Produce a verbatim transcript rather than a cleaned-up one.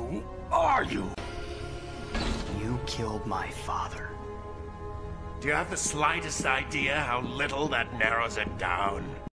Who are you? You killed my father. Do you have the slightest idea how little that narrows it down?